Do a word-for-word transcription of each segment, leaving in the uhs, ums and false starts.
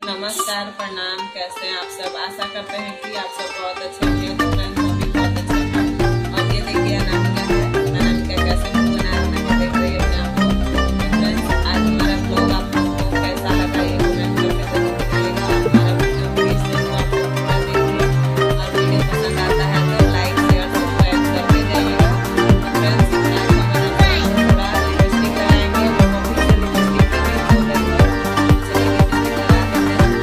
नमस्कार, प्रणाम। कैसे हैं आप सब? आशा करते हैं कि आप सब बहुत अच्छे होंगे। तो फ्रेंड्स, हम भी बहुत अच्छे हैं। और ये देखिए अनामिका है। अनामिका कैसे मुंह बना रहा है, देख रही है अपने आप को। फ्रेंड्स, आज हमारा ब्लॉग आप लोगों को कैसा लगा ये कमेंट करके जरूर बताइएगा। और हमारा वीडियो प्लीज से तो आप लोग पूरा देखिए। और वीडियो पसंद आता है तो लाइक शेयर सब्सक्राइब करके जाइएगा। और फ्रेंड्स, आज हमारा थोड़ा लिपस्टिक लगाएंगे। वो भी से लिपस्टिक के भी बोल रही है। चलिए लिपस्टिक लगा देते हैं।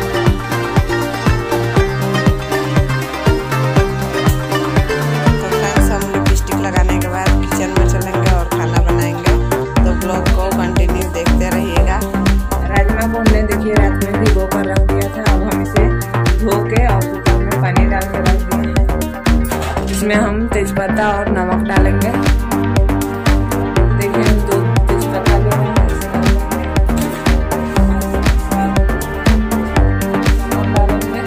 तो फ्रेंड्स, हम लिपस्टिक लगाने के बाद किचन में चलेंगे और खाना बनाएंगे। तो ब्लॉग को कंटिन्यू देखते रहिएगा। राजमा को हमने देखिए रात में भिगो कर रख दिया था। अब हम इसे धो के और कुकर में पानी डाल के रख दिए हैं। इसमें हम तेजपत्ता और नमक डालेंगे। देखिए हम दो तेजपत्ता ले रहे हैं, इसे डालेंगे। नमक डालेंगे।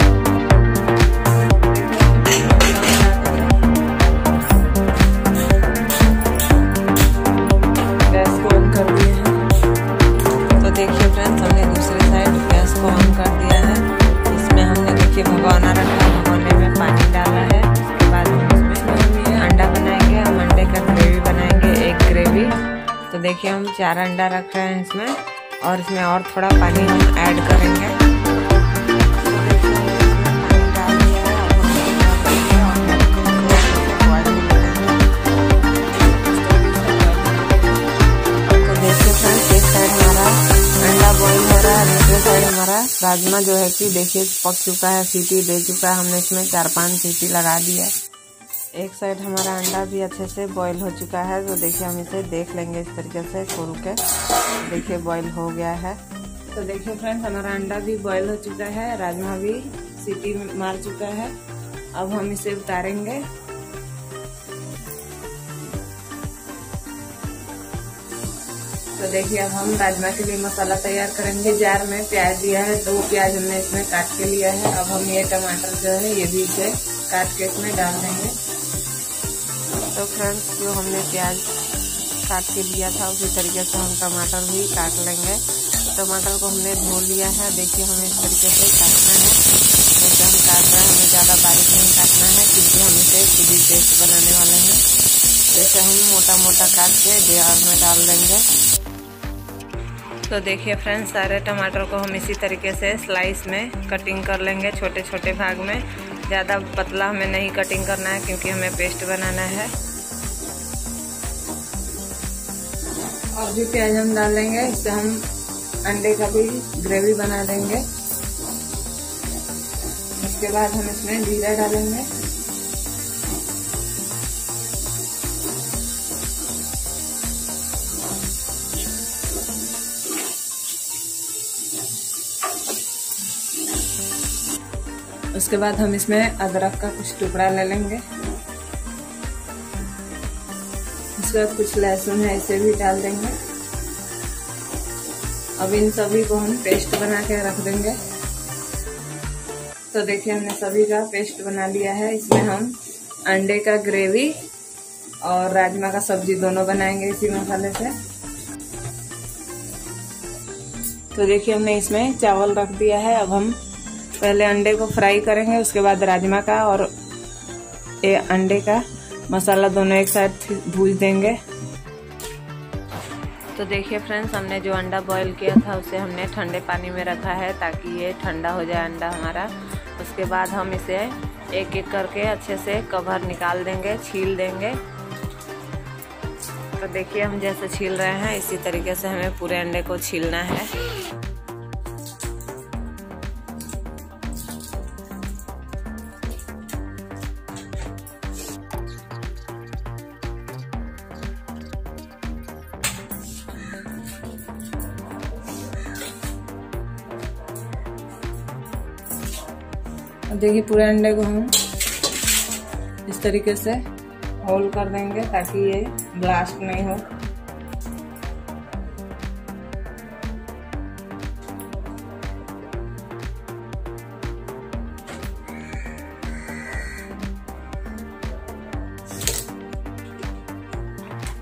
गैस को ऑन कर दिए हैं। तो देखिए फ्रेंड्स, हमने दूसरे साइड गैस को ऑन कर दिया है। इसमें हमने देखिए भगोना रखा, भगोने में पानी डाला है। उसके बाद हम इसमें अंडा बनाएंगे। हम अंडे का ग्रेवी बनाएंगे, एक ग्रेवी। तो देखिए हम चार अंडा रख रहे हैं इसमें, और इसमें और थोड़ा पानी हम ऐड करेंगे। हमारा राजमा जो है कि देखिए पक चुका है, सीटी दे चुका है। हमने इसमें चार पांच सीटी लगा दी है। एक साइड हमारा अंडा भी अच्छे से बॉईल हो चुका है। तो देखिए हम इसे देख लेंगे इस तरीके से खोल के। देखिए बॉईल हो गया है। तो देखिए फ्रेंड्स, हमारा अंडा भी बॉईल हो चुका है, राजमा भी सीटी मार चुका है। अब हम इसे उतारेंगे। तो देखिए अब हम राजमा के लिए मसाला तैयार करेंगे। जार में प्याज दिया है, दो प्याज हमने इसमें काट के लिया है। अब हम ये टमाटर जो है ये भी इसे काट के इसमें डाल देंगे। तो फ्रेंड्स, जो हमने प्याज काट के लिया था उसी तरीके से हम टमाटर भी काट लेंगे। टमाटर को हमने धो लिया है। देखिए हमें इस तरीके से काटना है। जैसे हम काट रहे हैं, हमें ज़्यादा बारीक नहीं काटना है, क्योंकि हम इसे खुद ही पेस्ट बनाने वाले हैं। जैसे हम मोटा मोटा काट के जार में डाल देंगे। तो देखिए फ्रेंड्स, सारे टमाटर को हम इसी तरीके से स्लाइस में कटिंग कर लेंगे, छोटे छोटे भाग में। ज़्यादा पतला हमें नहीं कटिंग करना है, क्योंकि हमें पेस्ट बनाना है। और भी प्याज हम डाल देंगे। इससे हम अंडे का भी ग्रेवी बना देंगे। उसके बाद हम इसमें जीरा डालेंगे। उसके बाद हम इसमें अदरक का कुछ टुकड़ा ले लेंगे। उसके बाद कुछ लहसुन है, इसे भी डाल देंगे। अब इन सभी को हम पेस्ट बना के रख देंगे। तो देखिए हमने सभी का पेस्ट बना लिया है। इसमें हम अंडे का ग्रेवी और राजमा का सब्जी दोनों बनाएंगे इसी मसाले से। तो देखिए हमने इसमें चावल रख दिया है। अब हम पहले अंडे को फ्राई करेंगे, उसके बाद राजमा का और ये अंडे का मसाला दोनों एक साथ भून देंगे। तो देखिए फ्रेंड्स, हमने जो अंडा बॉईल किया था उसे हमने ठंडे पानी में रखा है, ताकि ये ठंडा हो जाए अंडा हमारा। उसके बाद हम इसे एक एक करके अच्छे से कवर निकाल देंगे, छील देंगे। तो देखिए हम जैसे छील रहे हैं, इसी तरीके से हमें पूरे अंडे को छीलना है। देखिए पूरे अंडे को हम इस तरीके से होल कर देंगे, ताकि ये ब्लास्ट नहीं हो।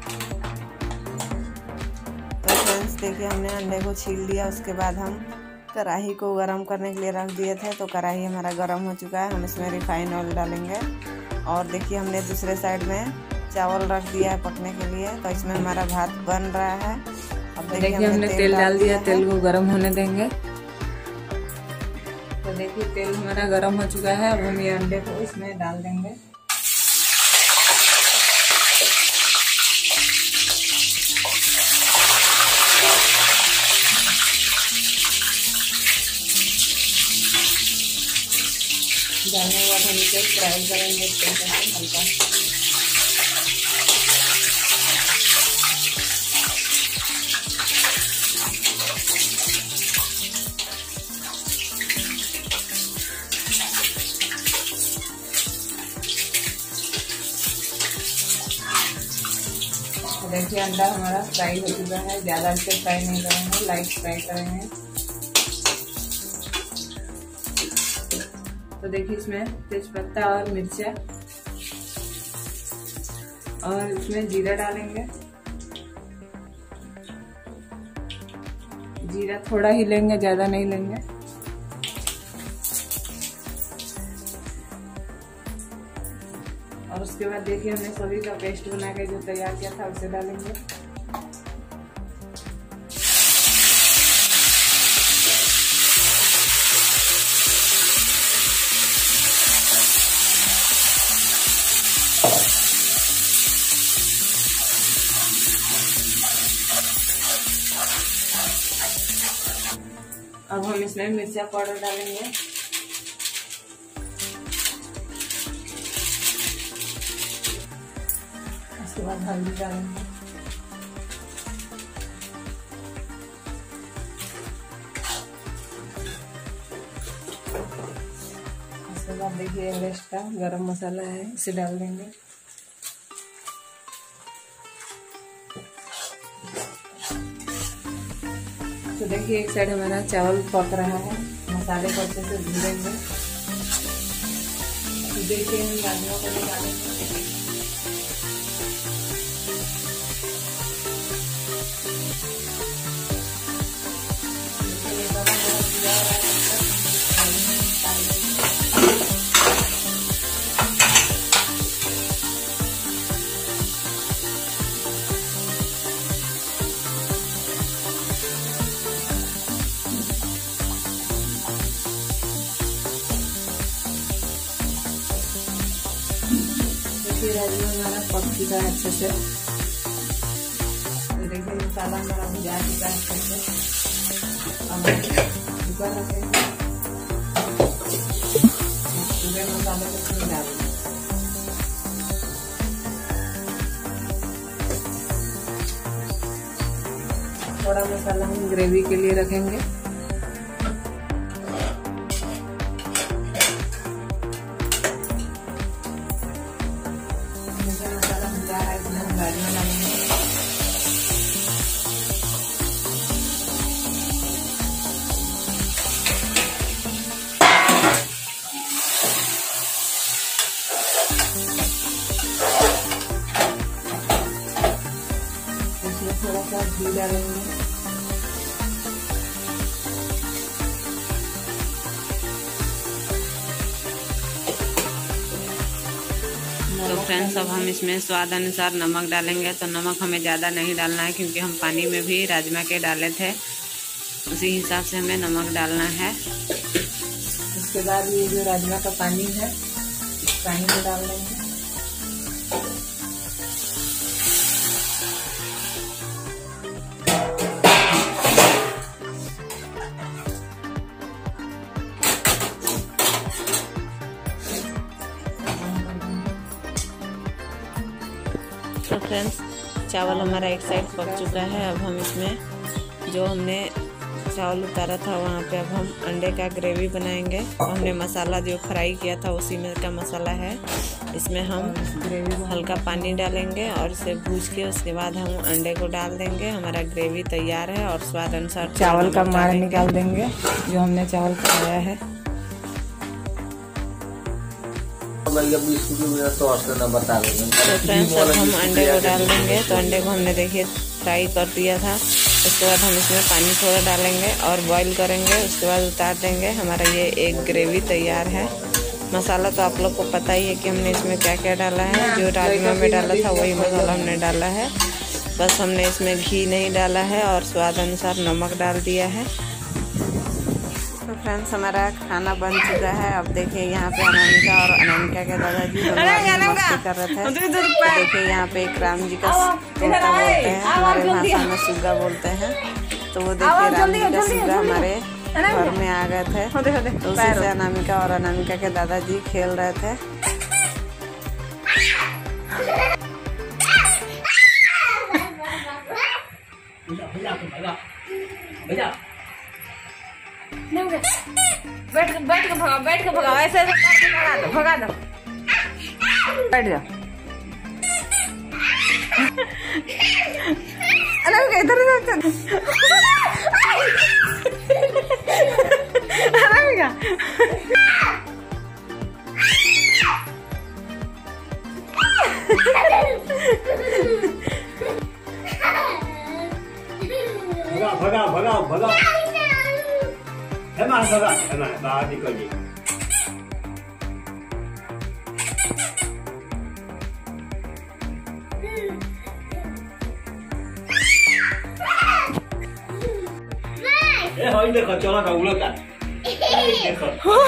तो फ्रेंड्स देखिए हमने अंडे को छील लिया। उसके बाद हम कढ़ाई को गरम करने के लिए रख दिए थे, तो कढ़ाई हमारा गरम हो चुका है। हम इसमें रिफाइन ऑयल डालेंगे और देखिए हमने दूसरे साइड में चावल रख दिया है पकने के लिए, तो इसमें हमारा भात बन रहा है। अब देखिए हमने, हमने तेल, तेल डाल दिया, तेल को गरम होने देंगे। तो देखिए तेल हमारा गरम हो चुका है। अब हम ये अंडे को इसमें डाल देंगे। डालने के बाद हम इसे फ्राई करेंगे इस तरीके से हल्का। देखिए अंडा हमारा फ्राई हो चुका है। ज़्यादा इसे फ्राई नहीं करेंगे, लाइट फ्राई करेंगे। तो देखिए इसमें तेजपत्ता और मिर्चा और इसमें जीरा डालेंगे। जीरा थोड़ा ही लेंगे, ज़्यादा नहीं लेंगे। और उसके बाद देखिए हमने सभी का पेस्ट बना के जो तैयार किया था उसे डालेंगे। अब हम इसमें मिर्चा पाउडर डालेंगे। उसके बाद हल्दी डालेंगे। उसके बाद देखिए एवरेस्ट का गरम मसाला है, इसे डाल देंगे। तो देखिए एक साइड हमारा चावल पक रहा है, मसाले को अच्छे से भूनेंगे। तो देखिए हम राजमा को निकालेंगे। राजमा हमारा पक चुका है अच्छे से। तो देखिए मसाला हमारा भुजा चुका है अच्छे से। अब कुकर रखेंगे, पूरे मसाले को इसमें डालेंगे। थोड़ा मसाला हम ग्रेवी के लिए रखेंगे। थोड़ा सा घी डालेंगे। तो फ्रेंड्स अब हम इसमें स्वाद अनुसार नमक डालेंगे। तो नमक हमें ज़्यादा नहीं डालना है, क्योंकि हम पानी में भी राजमा के डाले थे, उसी हिसाब से हमें नमक डालना है। उसके बाद ये जो राजमा का पानी है, पानी में डाल देंगे। तो फ्रेंड्स चावल हमारा एक साइड पक चुका है। अब हम इसमें जो हमने चावल उतारा था वहाँ पे अब हम अंडे का ग्रेवी बनाएंगे। और हमने मसाला जो फ्राई किया था उसी में का मसाला है। इसमें हम ग्रेवी हल्का पानी डालेंगे और इसे भूज के उसके बाद हम अंडे को डाल देंगे। हमारा ग्रेवी तैयार है और स्वाद अनुसार चावल का मार निकाल देंगे जो हमने चावल पकाया है। तो फ्रेंड्स अब हम अंडे को डाल देंगे। तो अंडे को हमने देखिए फ्राई कर दिया था। उसके बाद हम इसमें पानी थोड़ा डालेंगे और बॉईल करेंगे, उसके बाद उतार देंगे। हमारा ये एक ग्रेवी तैयार है। मसाला तो आप लोग को पता ही है कि हमने इसमें क्या क्या डाला है। जो राजमा में डाला था वही मसाला हमने डाला है, बस हमने इसमें घी नहीं डाला है और स्वाद अनुसार नमक डाल दिया है। तो फ्रेंड्स हमारा खाना बन चुका है। अब देखिए यहाँ पे अनामिका और अनामिका के दादाजी दोनों मस्ती कर रहे थे। तो देखिए यहाँ पे एक राम जी का तोता बोलते हैं, हमारे भाषा में सुग्गा बोलते हैं। तो वो देखिए राम जी का सुग्गा हमारे घर में आ गए थे। तो उसी से अनामिका और अनामिका के दादाजी खेल रहे थे। बैठ बैठ के भगाओ, बैठ के भगाओ, ऐसे ऐसे भगा दो, भगा दो, बैठ जाओ। अनामिका इधर इधर अनामिका भगा भगा भगा भगा हेमा भगा हेमा बाहर निकल गई। ए होई देखो चला का उड़ता देखो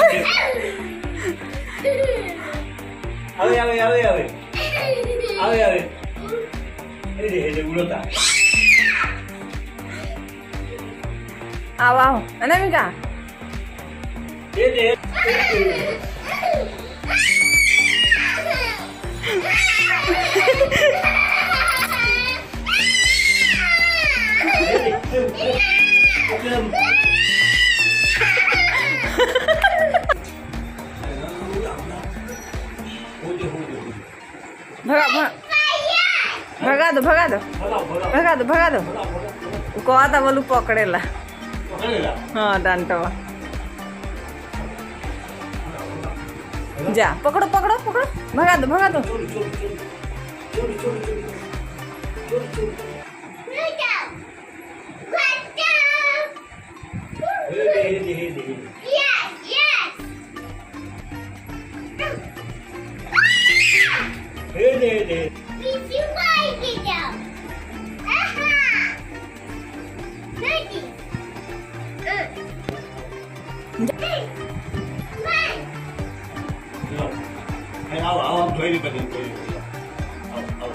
आवे आवे आवे आवे आवे आवे ए दे दे उड़ता आओ आओ अनामिका ये दे भगा भगा दो भगा दो भगा दो भगा दो कहता बोलू पकड़ेला। हाँ डांटवा जा पकड़ो पकड़ो पकड़ो भगा दो भगा दो। आओ आओ हम धोई कर देंगे। आओ आओ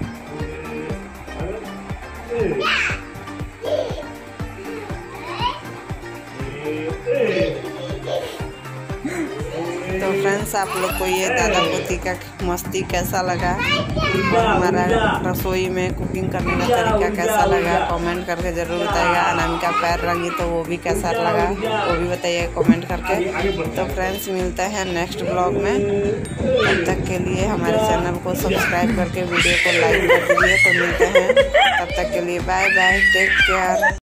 तो फ्रेंड्स आप लोग को ये दादा पोती का मस्ती कैसा लगा और हमारा रसोई में कुकिंग करने का तरीका कैसा लगा कमेंट करके ज़रूर बताइएगा। अनामिका पैर रंगी तो वो भी कैसा लगा वो भी बताइए कमेंट करके। तो फ्रेंड्स मिलते हैं नेक्स्ट ब्लॉग में, तब तक के लिए हमारे चैनल को सब्सक्राइब करके वीडियो को लाइक कर दीजिए। तो मिलते हैं तब तक के लिए बाय बाय, टेक केयर।